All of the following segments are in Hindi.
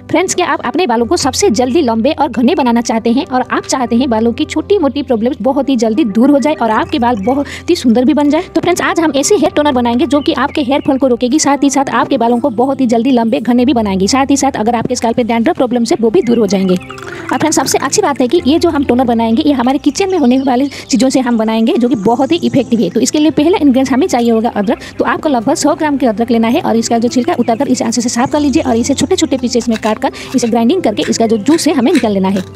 फ्रेंड्स, क्या आप अपने बालों को सबसे जल्दी लंबे और घने बनाना चाहते हैं और आप चाहते हैं बालों की छोटी मोटी प्रॉब्लम्स बहुत ही जल्दी दूर हो जाए और आपके बाल बहुत ही सुंदर भी बन जाए? तो फ्रेंड्स, आज हम ऐसे हेयर टोनर बनाएंगे जो कि आपके हेयर फॉल को रोकेगी, साथ ही साथ आपके बालों को बहुत ही जल्दी लंबे घने भी बनाएंगी। साथ ही साथ अगर आपके स्कैल्प पे डैंड्रफ प्रॉब्लम है वो भी दूर हो जाएंगे। और फ्रेंड्स, सबसे अच्छी बात है कि ये जो हम टोनर बनाएंगे ये हमारे किचन में होने वाली चीज़ों से हम बनाएंगे जो कि बहुत ही इफेक्टिव है। तो इसके लिए पहला इंग्रेडिएंट हमें चाहिए होगा अदरक। तो आपको लगभग 100 ग्राम के अदरक लेना है और इसका जो छिलका उतारकर इसे अच्छे से साफ कर लीजिए और इसे छोटे छोटे पीसेस में काट कर इसे ग्राइंडिंग करके इसका जो जूस है हमें निकाल लेना है।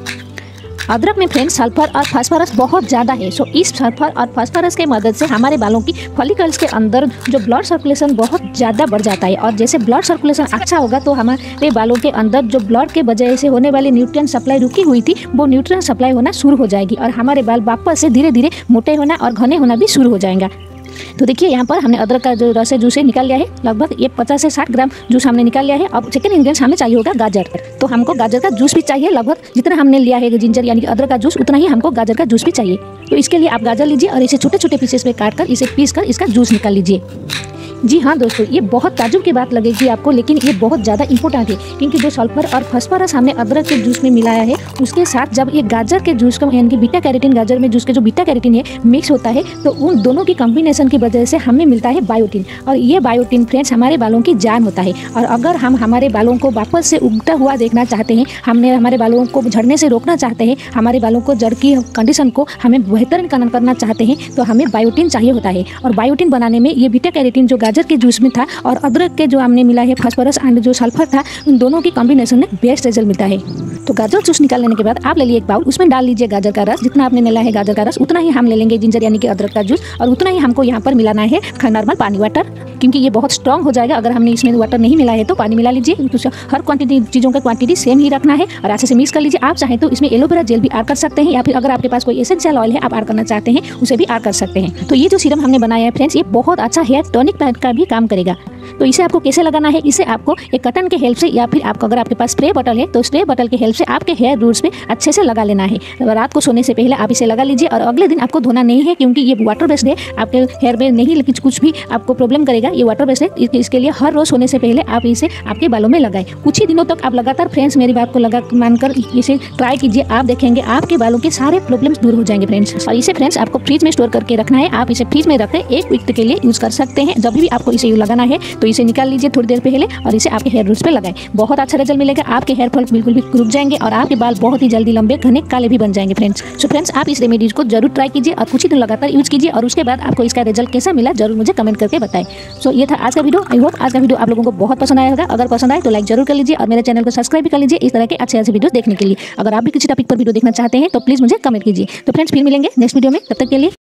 अदरक में फ्रेंड्स सल्फर और फास्फोरस बहुत ज़्यादा है। सो इस सल्फर और फास्फोरस के मदद से हमारे बालों की फॉलिकल्स के अंदर जो ब्लड सर्कुलेशन बहुत ज़्यादा बढ़ जाता है और जैसे ब्लड सर्कुलेशन अच्छा होगा तो हमारे बालों के अंदर जो ब्लड के वजह से होने वाली न्यूट्रिएंट सप्लाई रुकी हुई थी वो न्यूट्रिएंट सप्लाई होना शुरू हो जाएगी और हमारे बाल वापस से धीरे धीरे मोटे होना और घने होना भी शुरू हो जाएगा। तो देखिए यहाँ पर हमने अदरक का जो रस है जूस है निकाल लिया है। लगभग ये 50 से 60 ग्राम जूस हमने निकाल लिया है। अब सेकंड इंग्रेडिएंट हमें चाहिए होगा गाजर। तो हमको गाजर का जूस भी चाहिए। लगभग जितना हमने लिया है जिंजर यानी कि अदरक का जूस उतना ही हमको गाजर का जूस भी चाहिए। तो इसके लिए आप गाजर लीजिए और इसे छोटे छोटे पीसेस में काट कर इसे पीस कर इसका जूस निकाल लीजिए। जी हाँ दोस्तों, ये बहुत ताजुब की बात लगेगी आपको, लेकिन ये बहुत ज़्यादा इंपॉर्टेंट है क्योंकि जो सल्फर और फास्फोरस हमने अदरक के जूस में मिलाया है उसके साथ जब ये गाजर के जूस का यानी कि बीटा कैरोटीन, गाजर में जूस के जो बीटा कैरोटीन है मिक्स होता है तो उन दोनों की कॉम्बिनेशन की वजह से हमें मिलता है बायोटीन। और ये बायोटीन फ्रेंड्स हमारे बालों की जान होता है। और अगर हम हमारे बालों को वापस से उगता हुआ देखना चाहते हैं, हमने हमारे बालों को झड़ने से रोकना चाहते हैं, हमारे बालों को जड़ की कंडीशन को हमें बेहतर करना चाहते हैं तो हमें बायोटीन चाहिए होता है। और बायोटीन बनाने में ये बीटा कैरोटीन जो गाजर के जूस में था और अदरक के जो हमने मिला है फास्फोरस एंड जो सल्फर था उन दोनों की कॉम्बिनेशन में बेस्ट रिजल्ट मिलता है। तो गाजर जूस निकाल लेने के बाद आप ले लीजिए एक बाउल, उसमें डाल लीजिए गाजर का रस। जितना आपने मिला है गाजर का रस उतना ही हम ले लेंगे जिंजर यानी कि अदरक का जूस और उतना ही हमको यहाँ पर मिलाना है नॉर्मल पानी, वाटर, क्योंकि ये बहुत स्ट्रॉन्ग हो जाएगा अगर हमने इसमें वाटर नहीं मिला है। तो पानी मिला लीजिए। तो हर क्वांटिटी चीज़ों का क्वांटिटी सेम ही रखना है और अच्छे से मिक्स कर लीजिए। आप चाहें तो इसमें एलोवेरा जेल भी ऐड कर सकते हैं या फिर अगर आपके पास कोई एसेंशियल ऑयल है आप ऐड करना चाहते हैं उसे भी ऐड कर सकते हैं। तो ये जो सीरम हमने बनाया है फ्रेंड्स ये बहुत अच्छा हेयर टॉनिक का भी काम करेगा। तो इसे आपको कैसे लगाना है, इसे आपको एक कटन के हेल्प से या फिर आपको अगर आपके पास स्प्रे बॉटल है तो स्प्रे बॉटल के हेल्प से आपके हेयर रूट्स पे अच्छे से लगा लेना है। रात को सोने से पहले आप इसे लगा लीजिए और अगले दिन आपको धोना नहीं है क्योंकि ये वाटर बेस्ड है, आपके हेयर में नहीं लेकिन कुछ भी आपको प्रॉब्लम करेगा। ये वाटर बेस्ड है, इसके लिए हर रोज सोने से पहले आप इसे आपके बालों में लगाएं। कुछ ही दिनों तक आप लगातार फ्रेंड्स मेरी बात को मानकर इसे ट्राई कीजिए। आप देखेंगे आपके बालों के सारे प्रॉब्लम्स दूर हो जाएंगे फ्रेंड्स। और इसे फ्रेंड्स आपको फ्रिज में स्टोर करके रखना है। आप इसे फ्रिज में रख कर 1 वीक के लिए यूज कर सकते हैं। जब भी आपको इसे लगाना है तो इसे निकाल लीजिए थोड़ी देर पहले और इसे आपके हेयर रूट्स पे लगाएं। बहुत अच्छा रिजल्ट मिलेगा। आपके हेयर फॉल बिल्कुल भी रुक जाएंगे और आपके बाल बहुत ही जल्दी लंबे घने काले भी बन जाएंगे फ्रेंड्स। सो फ्रेंड्स, आप इस रेमेडीज को जरूर ट्राई कीजिए और कुछ ही दिन लगातार यूज कीजिए और उसके बाद आपको इसका रिजल्ट कैसा मिला जरूर मुझे कमेंट करके बताएं। सो ये था आज का वीडियो। आई होप आज का वीडियो आप लोगों को बहुत पसंद आया होगा। अगर पसंद आए तो लाइक जरूर कर लीजिए और मेरे चैनल को सब्सक्राइब भी कर लीजिए इस तरह के अच्छे अच्छे वीडियो देखने के लिए। अगर आप भी किसी टॉपिक पर वीडियो देखना चाहते हैं तो प्लीज मुझे कमेंट कीजिए। तो फ्रेंड्स फिर मिलेंगे नेक्स्ट वीडियो में, तब तक के लिए